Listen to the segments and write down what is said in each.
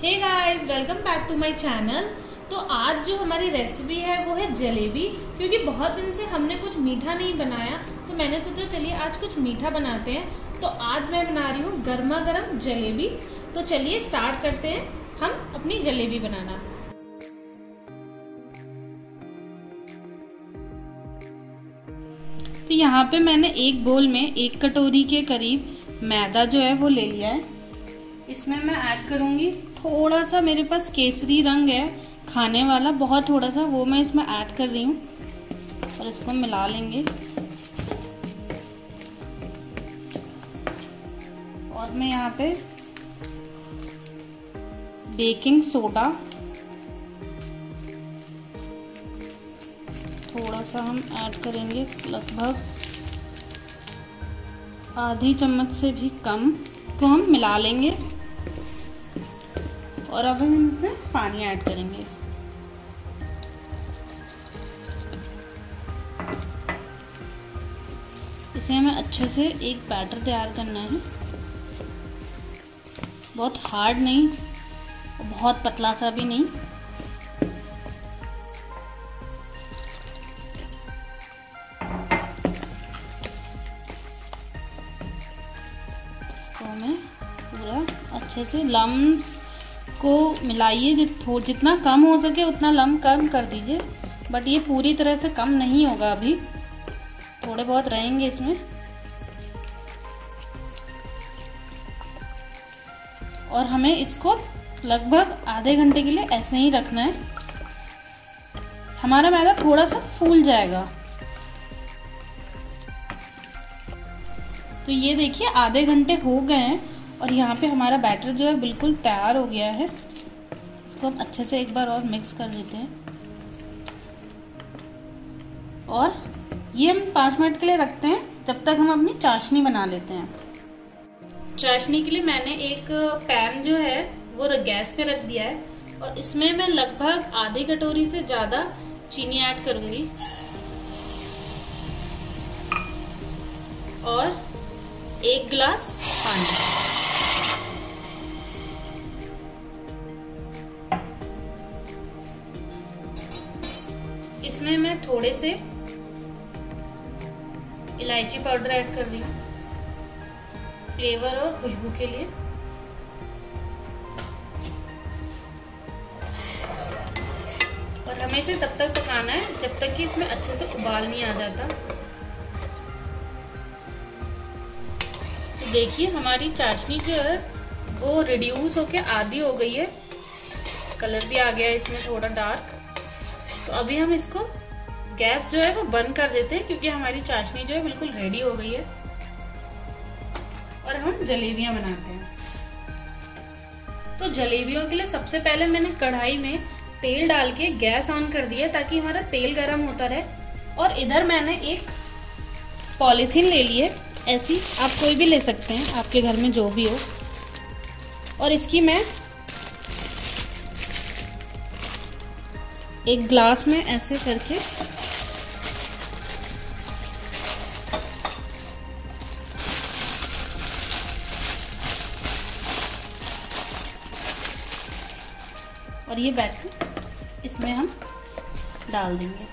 Hey guys, welcome back to my channel. तो आज जो हमारी रेसिपी है वो है जलेबी। क्योंकि बहुत दिन से हमने कुछ मीठा नहीं बनाया तो मैंने सोचा चलिए आज कुछ मीठा बनाते हैं। तो आज मैं बना रही हूँ गर्मा गर्म जलेबी। तो चलिए स्टार्ट करते हैं हम अपनी जलेबी बनाना। तो यहाँ पे मैंने एक बोल में 1 कटोरी के करीब मैदा जो है वो ले लिया है। इसमें मैं ऐड करूंगी थोड़ा सा, मेरे पास केसरी रंग है खाने वाला, बहुत थोड़ा सा, वो मैं इसमें ऐड कर रही हूँ और इसको मिला लेंगे। और मैं यहाँ पे बेकिंग सोडा थोड़ा सा हम ऐड करेंगे, लगभग आधी चम्मच से भी कम को हम मिला लेंगे। और अब हम इनसे पानी ऐड करेंगे। इसे हमें अच्छे से एक बैटर तैयार करना है, बहुत हार्ड नहीं और बहुत पतला सा भी नहीं। इसको हमें पूरा अच्छे से लम्स को मिलाइए, जितना कम हो सके उतना लम्ब कम कर दीजिए। बट ये पूरी तरह से कम नहीं होगा, अभी थोड़े बहुत रहेंगे इसमें। और हमें इसको लगभग आधे घंटे के लिए ऐसे ही रखना है। हमारा मैदा थोड़ा सा फूल जाएगा। तो ये देखिए आधे घंटे हो गए हैं और यहाँ पे हमारा बैटर जो है बिल्कुल तैयार हो गया है। इसको हम अच्छे से एक बार और मिक्स कर देते हैं और ये हम 5 मिनट के लिए रखते हैं, जब तक हम अपनी चाशनी बना लेते हैं। चाशनी के लिए मैंने एक पैन जो है वो गैस पे रख दिया है और इसमें मैं लगभग आधी कटोरी से ज्यादा चीनी ऐड करूंगी और 1 गिलास पानी। इसमें मैं थोड़े से इलायची पाउडर ऐड कर रही हूँ फ्लेवर और खुशबू के लिए। और हमें इसे तब तक पकाना है जब तक कि इसमें अच्छे से उबाल नहीं आ जाता। तो देखिए हमारी चाशनी जो है वो रिड्यूस होके आधी हो गई है, कलर भी आ गया है इसमें थोड़ा डार्क। तो अभी हम इसको गैस जो है वो बंद कर देते हैं क्योंकि हमारी चाशनी जो है बिल्कुल रेडी हो गई है। और हम जलेबियां बनाते हैं। तो जलेबियों के लिए सबसे पहले मैंने कढ़ाई में तेल डाल के गैस ऑन कर दिया ताकि हमारा तेल गर्म होता रहे। और इधर मैंने एक पॉलीथीन ले ली है, ऐसी आप कोई भी ले सकते हैं, आपके घर में जो भी हो। और इसकी मैं एक ग्लास में ऐसे करके और ये बैटर इसमें हम डाल देंगे।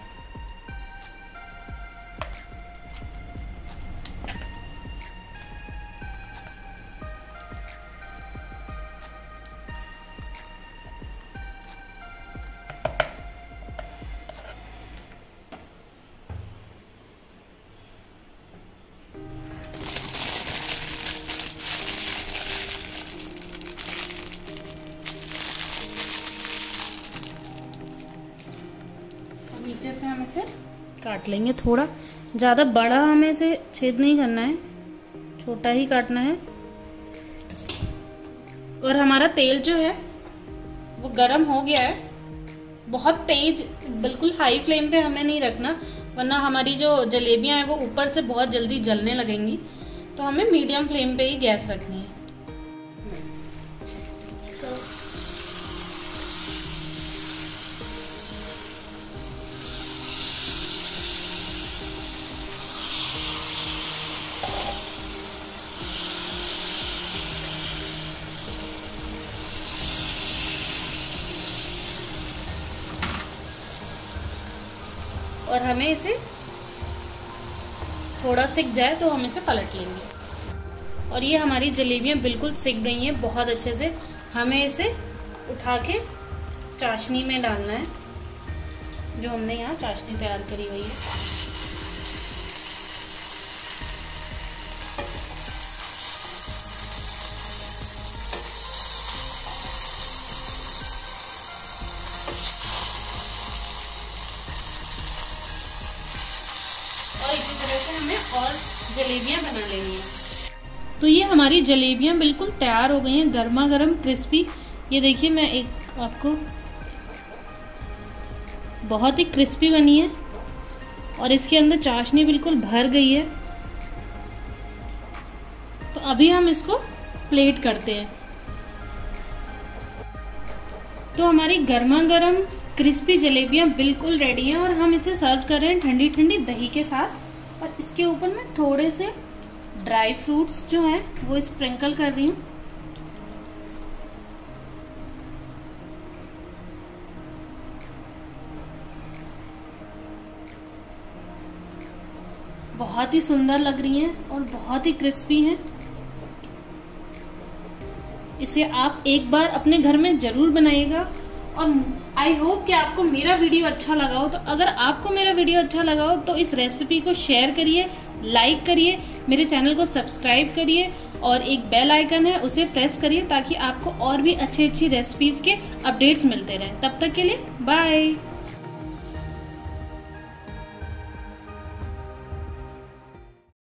नीचे से हम इसे काट लेंगे, थोड़ा ज़्यादा बड़ा हमें इसे छेद नहीं करना है, छोटा ही काटना है। और हमारा तेल जो है वो गरम हो गया है। बहुत तेज, बिल्कुल हाई फ्लेम पे हमें नहीं रखना, वरना हमारी जो जलेबियां हैं वो ऊपर से बहुत जल्दी जलने लगेंगी। तो हमें मीडियम फ्लेम पे ही गैस रखनी है। और हमें इसे थोड़ा सिक जाए तो हम इसे पलट लेंगे। और ये हमारी जलेबियाँ बिल्कुल सिक गई हैं बहुत अच्छे से। हमें इसे उठा के चाशनी में डालना है, जो हमने यहाँ चाशनी तैयार करी हुई है। और इसी तरह से हमें और जलेबियां बना लेनी है। तो ये हमारी जलेबियां बिल्कुल तैयार हो गई हैं, गर्मा गर्म क्रिस्पी। ये देखिए, मैं एक आपको, बहुत ही क्रिस्पी बनी है और इसके अंदर चाशनी बिल्कुल भर गई है। तो अभी हम इसको प्लेट करते हैं। तो हमारी गर्मा गर्म क्रिस्पी जलेबियां बिल्कुल रेडी हैं और हम इसे सर्व कर रहे हैं ठंडी ठंडी दही के साथ। और इसके ऊपर मैं थोड़े से ड्राई फ्रूट्स जो हैं वो स्प्रिंकल कर रही हूँ। बहुत ही सुंदर लग रही हैं और बहुत ही क्रिस्पी हैं। इसे आप एक बार अपने घर में जरूर बनाइएगा। और आई होप कि आपको मेरा वीडियो अच्छा लगा हो। तो अगर आपको मेरा वीडियो अच्छा लगा हो तो इस रेसिपी को शेयर करिए, लाइक करिए, मेरे चैनल को सब्सक्राइब करिए और एक बेल आइकन है उसे प्रेस करिए ताकि आपको और भी अच्छी अच्छी रेसिपीज के अपडेट्स मिलते रहें। तब तक के लिए बाय।